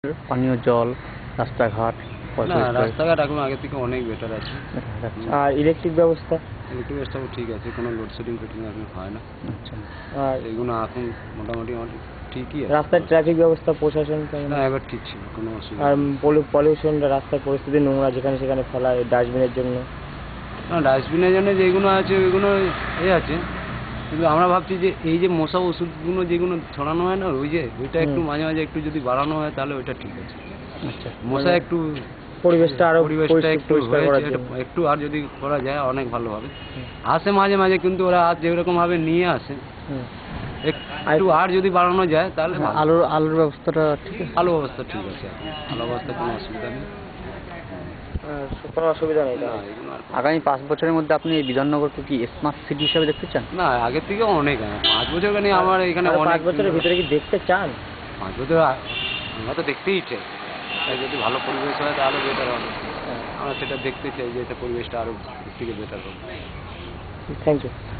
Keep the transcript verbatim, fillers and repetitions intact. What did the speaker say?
পানীয় জল, রাস্তাঘাট, না রাস্তাঘাট এখন আগের থেকে অনেক বেটার আছে। আর ইলেকট্রিক ব্যবস্থা? ইলেকট্রিক ব্যবস্থাও ঠিক আছে, কোনো লোডশেডিং ফেডিং এখন হয় না। আচ্ছা, আর এগুলো এখন মোটামুটি আমাদের ঠিকই আছে। রাস্তার ট্রাফিক ব্যবস্থা প্রশাসন কেমন? না এবার ঠিক ছিল, কোনো অসুবিধা আর নেই। পলিউশন, রাস্তার পরিস্থিতি নোংরা যেখানে সেখানে ফেলা, ডাস্টবিনের জন্য? না ডাস্টবিনের জন্য যেগুলো আছে ওইগুলো এ আছে, কিন্তু আমরা ভাবছি যে এই যে মশা ওষুধগুলো যেগুলো ছড়ানো হয় না, ওই যে ওইটা একটু মাঝে মাঝে একটু যদি বাড়ানো হয় তাহলে ওইটা ঠিক আছে। আচ্ছা, মশা একটু পরিবেশটা আরো পরিবেশটা একটু পরিষ্কার করার জন্য একটু আর যদি করা যায় অনেক ভালো হবে। আসে মাঝে মাঝে, কিন্তু ওরা আজ যেরকম ভাবে নিয়ে আসে একটু আর যদি বাড়ানো যায় তাহলে আলোর আলোর ব্যবস্থাটা ঠিক আছে? আলো অবস্থা ঠিক আছে, আলো অবস্থা কোনো অসুবিধা নেই, কোনো অসুবিধা নেই। আগামী পাঁচ বছরের মধ্যে আপনি এই বিধাননগরকে কি স্মার্ট সিটি হিসেবে দেখতে চান? না আগের থেকে অনেক, পাঁচ বছর কেন আমার এখানে পাঁচ বছরের ভিতরে কি দেখতে চান? পাঁচ বছর আমরা তো দেখতেই চাই, তাই যদি ভালো পরিবেশ হয় তাহলে বেটার হবে। আমরা সেটা দেখতে চাই যে এটা পরিবেশটা আরো থেকে বেটার হবে। Thank you.